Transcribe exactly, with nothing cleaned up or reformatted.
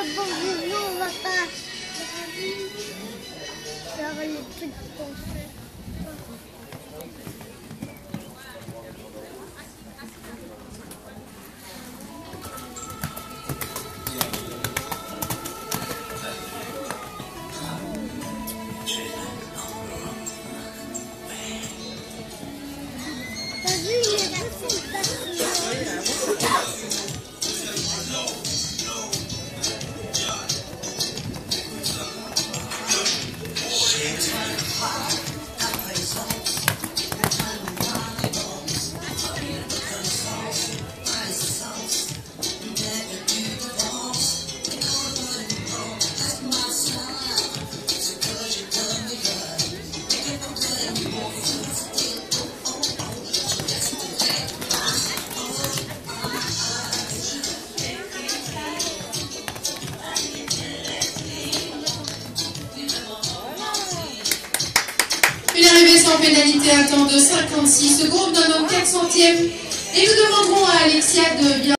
bon, nous, on va pas faire les trucs qu'on fait. T'as vu, il est pas son Une arrivée sans pénalité à temps de cinquante-six secondes, dans notre quatre centième. Et nous demanderons à Alexia de bien